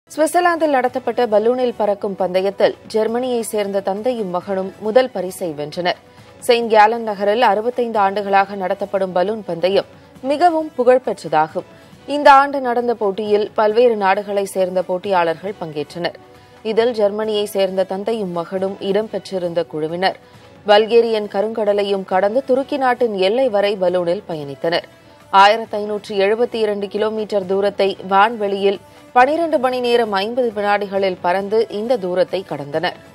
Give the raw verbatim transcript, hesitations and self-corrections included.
சுவிட்சர்லாந்தில் நடத்தப்பட்ட பலூனில் பறக்கும் பந்தயத்தில் ஜெர்மனியைச் சேர்ந்த தந்தையும் மகனும் முதல் பரிசை வென்றனர். செயின்ட் கேலன் நகரில் அறுபத்தைந்து ஆண்டுகளாக நடத்தப்படும் பலூன் பந்தயம் மிகவும் புகழ்பெற்றதாகும். இந்த ஆண்டு நடந்த போட்டியில் பல்வேறு நாடுகளைச் சேர்ந்த போட்டியாளர்கள் பங்கேற்றனர். இதில் ஜெர்மனியைச் சேர்ந்த தந்தையும் மகனும் இடம்பெற்றிருந்த குழுவினர் பல்கேரியன் கருங்கடலையும் கடந்து துருக்கி நாட்டின் எல்லை வரை பலூனில் பயணித்தனர். ஆயிரத்து ஐநூற்று எழுபத்தி இரண்டு கிலோமீட்டர் தூரத்தை வான்வெளியில் பனிரண்டு மணி நேரம் ஐம்பது வினாடிகளில் பறந்து இந்த தூரத்தை கடந்தனர்.